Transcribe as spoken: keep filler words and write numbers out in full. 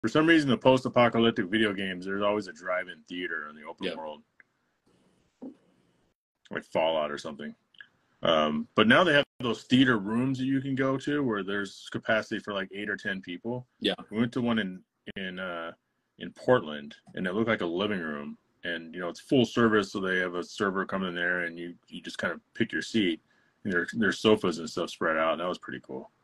For some reason, the post-apocalyptic video games, there's always a drive-in theater in the open Yep. world, like Fallout or something. Um, but now they have those theater rooms that you can go to where there's capacity for like eight or ten people. Yeah. We went to one in in uh, in Portland, and it looked like a living room. And you know, it's full service, so they have a server coming in there, and you you just kind of pick your seat. And there there's sofas and stuff spread out. And that was pretty cool.